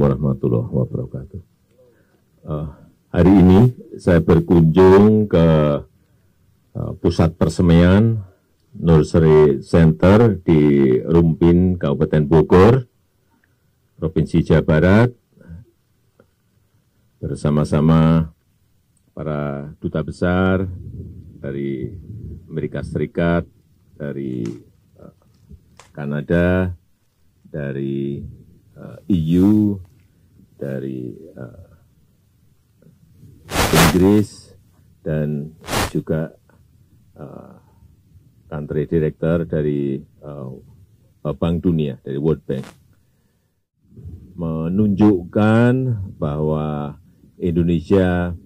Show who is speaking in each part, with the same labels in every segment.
Speaker 1: warahmatullahi wabarakatuh. Hari ini saya berkunjung ke pusat persemian Nursery Center di Rumpin, Kabupaten Bogor, Provinsi Jawa Barat, bersama-sama para duta besar dari Amerika Serikat, dari Kanada, dari EU, dari Inggris, dan juga country director dari Bank Dunia, dari World Bank, menunjukkan bahwa Indonesia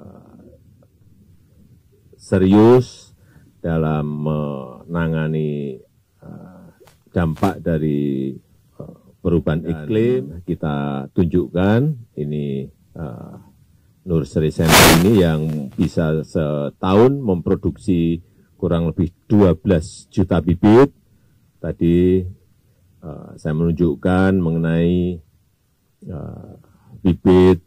Speaker 1: serius dalam menangani dampak dari perubahan iklim. Kita tunjukkan ini Nursery Center ini yang bisa setahun memproduksi kurang lebih 12 juta bibit. Tadi saya menunjukkan mengenai bibit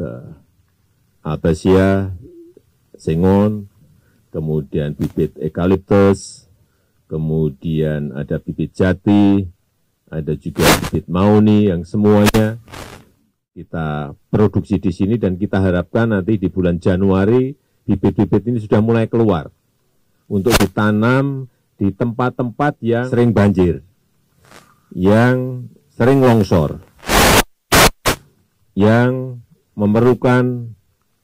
Speaker 1: Albizia, Sengon, kemudian bibit eukaliptus, kemudian ada bibit jati, ada juga bibit mauni yang semuanya kita produksi di sini, dan kita harapkan nanti di bulan Januari bibit-bibit ini sudah mulai keluar untuk ditanam di tempat-tempat yang sering banjir, yang sering longsor, yang memerlukan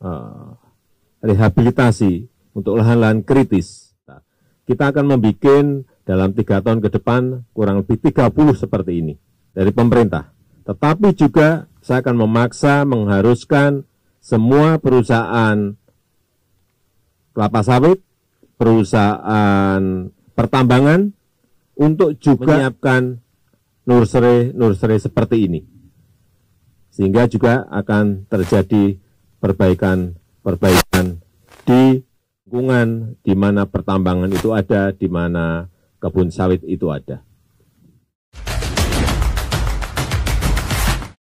Speaker 1: rehabilitasi untuk lahan-lahan kritis. Kita akan membuat dalam 3 tahun ke depan kurang lebih 30 seperti ini dari pemerintah. Tetapi juga saya akan memaksa, mengharuskan semua perusahaan kelapa sawit, perusahaan pertambangan untuk juga menyiapkan nursery seperti ini. Sehingga juga akan terjadi perbaikan di lingkungan di mana pertambangan itu ada, di mana kebun sawit itu ada.